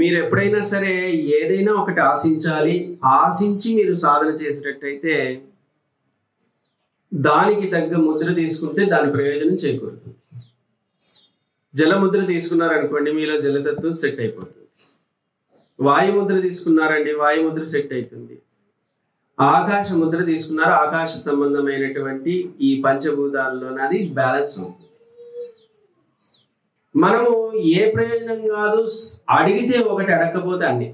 మీరు ఎప్పుడైనా సరే ఏదైనా ఒకటి ఆశించాలి, ఆశించి మీరు సాధన చేసేటట్టయితే దానికి తగ్గ ముద్ర తీసుకుంటే దాని ప్రయోజనం చేకూరుతుంది. జలముద్ర తీసుకున్నారనుకోండి, మీలో జలతత్వం సెట్ అయిపోతుంది. వాయుముద్ర తీసుకున్నారండి, వాయుముద్ర సెట్ అవుతుంది. ఆకాశ ముద్ర తీసుకున్నారు, ఆకాశ సంబంధమైనటువంటి ఈ పంచభూతాల్లోనది బ్యాలెన్స్ అవుతుంది. మనము ఏ ప్రయోజనం కాదు, అడిగితే ఒకటి, అడగకపోతే అన్ని.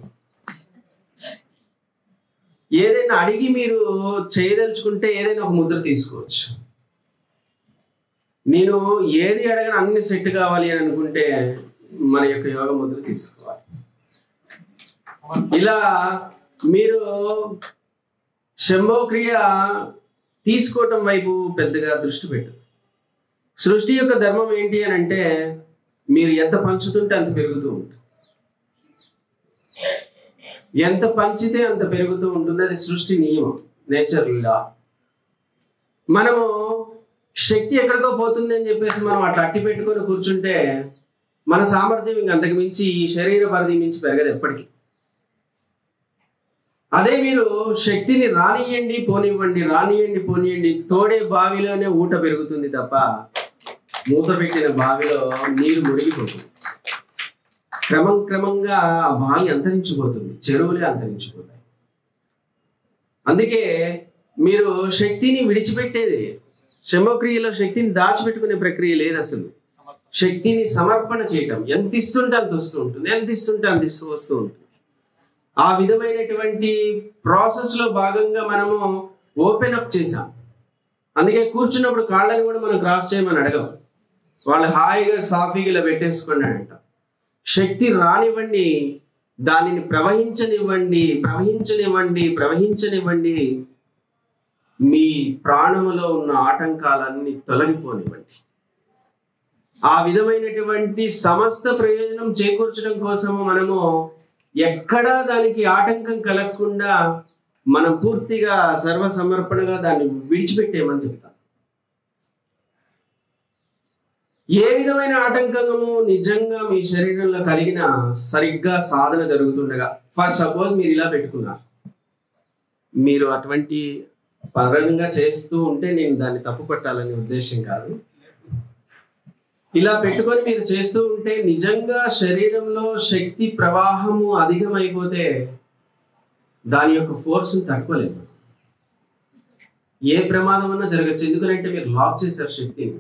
ఏదైనా అడిగి మీరు చేయదలుచుకుంటే ఏదైనా ఒక ముద్ర తీసుకోవచ్చు. నేను ఏది అడగని అన్ని సెట్ కావాలి అని అనుకుంటే మన యొక్క యోగ ముద్ర తీసుకోవాలి. ఇలా మీరు శంభో క్రియ తీసుకోవటం వైపు పెద్దగా దృష్టి పెట్టదు. సృష్టి యొక్క ధర్మం ఏంటి అని అంటే మీరు ఎంత పంచుతుంటే అంత పెరుగుతూ ఉంటుంది. ఎంత పంచితే అంత పెరుగుతూ ఉంటుంది. అది సృష్టి నియమం, నేచర్ లా. మనము శక్తి ఎక్కడికో పోతుంది అని చెప్పేసి మనం అట్లా అట్టి పెట్టుకొని కూర్చుంటే మన సామర్థ్యం ఇంక అంతకు మించి, ఈ శరీర పరిధి మించి పెరగదు ఎప్పటికీ. అదే మీరు శక్తిని రానియండి పోనివ్వండి, రానియండి పోనియండి, తోడే బావిలోనే ఊట పెరుగుతుంది తప్ప మూత పెట్టిన బావిలో నీరు మునిగిపోతుంది. క్రమంగా ఆ బావి అంతరించిపోతుంది, చెరువులే అంతరించిపోతాయి. అందుకే మీరు శక్తిని విడిచిపెట్టేది, శంభోక్రియలో శక్తిని దాచిపెట్టుకునే ప్రక్రియ లేదు అసలు. శక్తిని సమర్పణ చేయటం, ఎంత ఇస్తుంటే అంత వస్తూ ఉంటుంది, ఎంత ఇస్తుంటే అంత వస్తూ ఉంటుంది. ఆ విధమైనటువంటి ప్రాసెస్ లో భాగంగా మనము ఓపెన్ అప్ చేసాం. అందుకే కూర్చున్నప్పుడు కాళ్ళని కూడా మనం క్రాస్ చేయమని అడగం. వాళ్ళు హాయిగా సాఫీగా ఇలా పెట్టేసుకోండి అంట. శక్తి రానివ్వండి, దానిని ప్రవహించనివ్వండి, ప్రవహించనివ్వండి, ప్రవహించనివ్వండి. మీ ప్రాణములో ఉన్న ఆటంకాలన్నీ తొలగిపోనివ్వండి. ఆ విధమైనటువంటి సమస్త ప్రయోజనం చేకూర్చడం కోసము మనము ఎక్కడా దానికి ఆటంకం కలగకుండా మనం పూర్తిగా సర్వసమర్పణగా దాన్ని విడిచిపెట్టేమని చెప్తాం. ఏ విధమైన ఆటంకము నిజంగా మీ శరీరంలో కలిగిన సరిగ్గా సాధన జరుగుతుండగా, ఫర్ సపోజ్ మీరు ఇలా పెట్టుకున్నారు, మీరు అటువంటి పరంగా చేస్తూ ఉంటే నేను దాన్ని తప్పు పట్టాలనే ఉద్దేశం కాదు. ఇలా పెట్టుకొని మీరు చేస్తూ ఉంటే నిజంగా శరీరంలో శక్తి ప్రవాహము అధికమైపోతే దాని యొక్క ఫోర్స్ని తట్టుకోలేదు. ఏ ప్రమాదం అన్నా జరగచ్చు. ఎందుకంటే మీరు లాక్ చేశారు శక్తిని.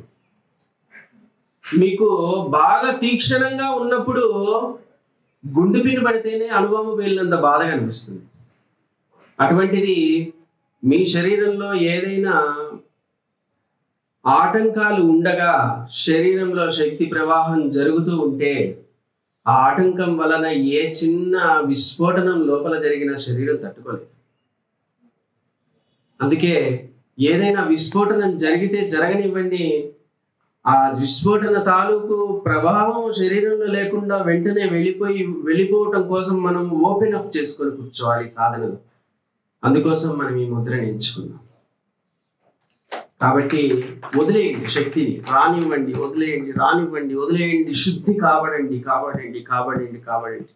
మీకు బాగా తీక్షణంగా ఉన్నప్పుడు గుండు పిన్ను పడితేనే అనుభవం వెళ్ళినంత బాధగా అనిపిస్తుంది. అటువంటిది మీ శరీరంలో ఏదైనా ఆటంకాలు ఉండగా శరీరంలో శక్తి ప్రవాహం జరుగుతూ ఉంటే ఆ ఆటంకం వలన ఏ చిన్న విస్ఫోటనం లోపల జరిగిన శరీరం తట్టుకోలేదు. అందుకే ఏదైనా విస్ఫోటనం జరిగితే జరగనివ్వండి, ఆ విస్ఫోటన తాలూకు ప్రభావం శరీరంలో లేకుండా వెంటనే వెళ్ళిపోవటం కోసం మనం ఓపెన్ అప్ చేసుకొని కూర్చోవాలి సాధనలో. అందుకోసం మనం ఈ ముద్రని ఎంచుకున్నాం. కాబట్టి వదిలేయండి, శక్తిని రానివ్వండి, వదిలేయండి, రానివ్వండి, వదిలేయండి. శుద్ధి కాబడండి, కాబడండి, కాబడండి, కాబడండి.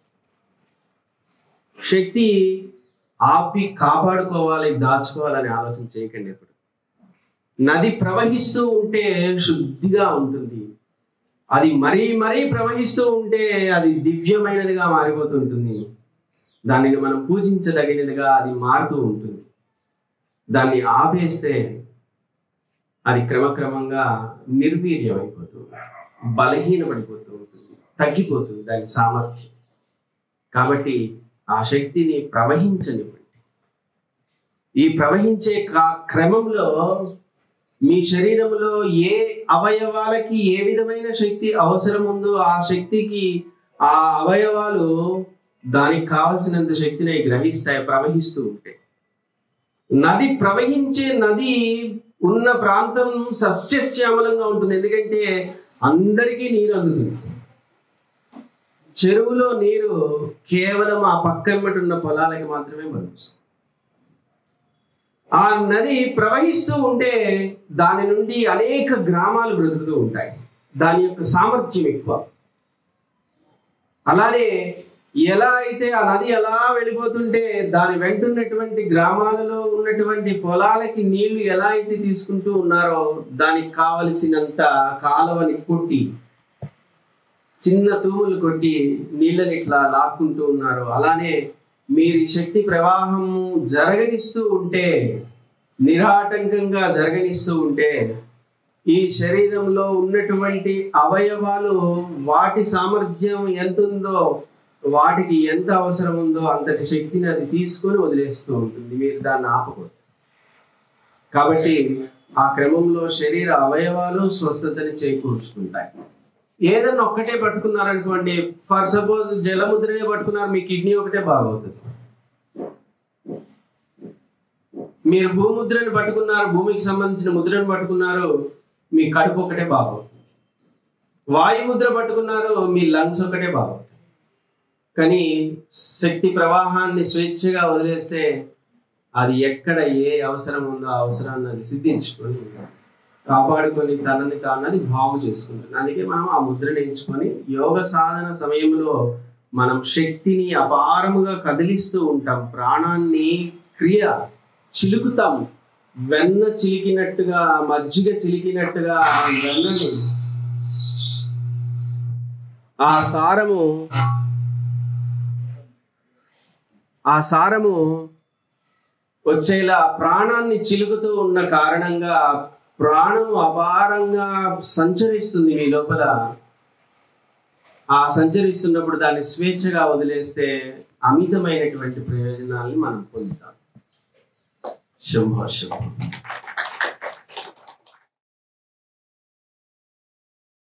శక్తి ఆపి కాపాడుకోవాలి, దాచుకోవాలని ఆలోచన చేయకండి. ఎప్పుడు నది ప్రవహిస్తూ ఉంటే శుద్ధిగా ఉంటుంది. అది మరీ మరీ ప్రవహిస్తూ ఉంటే అది దివ్యమైనదిగా మారిపోతుంటుంది. దానిని మనం పూజించదగినదిగా అది మారుతూ ఉంటుంది. దాన్ని ఆపేస్తే అది క్రమక్రమంగా నిర్వీర్యం అయిపోతుంది, బలహీనపడిపోతూ ఉంటుంది, తగ్గిపోతుంది దాని సామర్థ్యం. కాబట్టి ఆ శక్తిని ప్రవహించనివ్వండి. ఈ ప్రవహించే క్రమంలో మీ శరీరంలో ఏ అవయవాలకి ఏ విధమైన శక్తి అవసరం ఉందో ఆ శక్తికి ఆ అవయవాలు దానికి కావలసినంత శక్తిని గ్రహిస్తాయి ప్రవహిస్తూ ఉంటే. నది ప్రవహించే నది ఉన్న ప్రాంతం సస్యశ్యామలంగా ఉంటుంది. ఎందుకంటే అందరికీ నీరు అందుతుంది. చెరువులో నీరు కేవలం ఆ పక్కమ్మటి ఉన్న పొలాలకి మాత్రమే పనిస్తుంది. ఆ నది ప్రవహిస్తూ ఉంటే దాని నుండి అనేక గ్రామాలు బ్రతుకుతూ ఉంటాయి. దాని యొక్క సామర్థ్యం ఎక్కువ. అలానే ఎలా అయితే ఆ నది ఎలా వెళ్ళిపోతుంటే దాని వెంటున్నటువంటి గ్రామాలలో ఉన్నటువంటి పొలాలకి నీళ్లు ఎలా అయితే తీసుకుంటూ ఉన్నారో దానికి కావలసినంత కాలువని కొట్టి చిన్న తూములు కొట్టి నీళ్ళని ఇట్లా లాక్కుంటూ ఉన్నారు. అలానే మీరు ఈ శక్తి ప్రవాహము జరగనిస్తూ ఉంటే, నిరాటంకంగా జరగనిస్తూ ఉంటే, ఈ శరీరంలో ఉన్నటువంటి అవయవాలు వాటి సామర్థ్యం ఎంత ఉందో, వాటికి ఎంత అవసరం ఉందో అంతటి శక్తిని అది తీసుకొని వదిలేస్తూ ఉంటుంది. మీరు దాన్ని ఆపకూడదు. కాబట్టి ఆ క్రమంలో శరీర అవయవాలు స్వస్థతని చేకూర్చుకుంటాయి. ఏదన్నా ఒక్కటే పట్టుకున్నారనుకోండి, ఫర్ సపోజ్ జలముద్రనే పట్టుకున్నారు, మీ కిడ్నీ ఒకటే బాగవుతుంది. మీరు భూముద్రని పట్టుకున్నారు, భూమికి సంబంధించిన ముద్రను పట్టుకున్నారు, మీ కడుపు ఒకటే బాగవుతుంది. వాయుముద్ర పట్టుకున్నారు, మీ లంగ్స్ ఒకటే బాగవుతుంది. కానీ శక్తి ప్రవాహాన్ని స్వేచ్ఛగా వదిలేస్తే అది ఎక్కడ ఏ అవసరం ఉందో ఆ అవసరాన్ని అది సిద్ధించుకొని కాపాడుకొని తనని తానని బాగు చేసుకుంటుంది. అందుకే మనం ఆ ముద్రను ఎంచుకొని యోగ సాధన సమయంలో మనం శక్తిని అపారముగా కదిలిస్తూ ఉంటాం. ప్రాణాన్ని క్రియ చిలుకుతాం. వెన్న చిలికినట్టుగా, మజ్జిగ చిలికినట్టుగా వెన్నని ఆ సారము వచ్చేలా ప్రాణాన్ని చిలుకుతూ ఉన్న కారణంగా ప్రాణము అపారంగా సంచరిస్తుంది మీ లోపల. ఆ సంచరిస్తున్నప్పుడు దాన్ని స్వేచ్ఛగా వదిలేస్తే అమితమైనటువంటి ప్రయోజనాల్ని మనం పొందుతాం. శంభో శంభో.